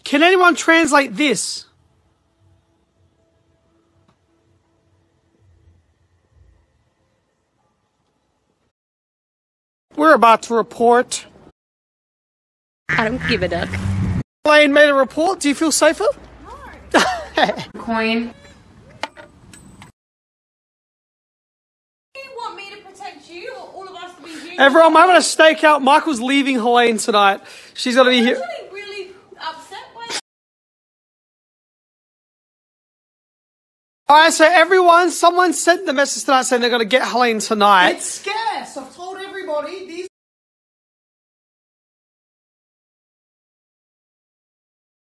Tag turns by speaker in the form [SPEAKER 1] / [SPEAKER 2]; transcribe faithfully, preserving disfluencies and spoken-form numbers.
[SPEAKER 1] Can anyone translate this? We're about to report.
[SPEAKER 2] I don't give a duck.
[SPEAKER 1] Elaine made a report. Do you feel safer?
[SPEAKER 2] No. Coin.
[SPEAKER 3] Do you want me to protect you or all of us to be here?
[SPEAKER 1] Everyone, I'm going to stake out. Michael's leaving Helene tonight. She's going to be here.
[SPEAKER 3] I'm actually really upset by that.
[SPEAKER 1] All right, so everyone, someone sent the message tonight saying they're going to get Helene tonight.
[SPEAKER 4] It's scarce. I've told everybody.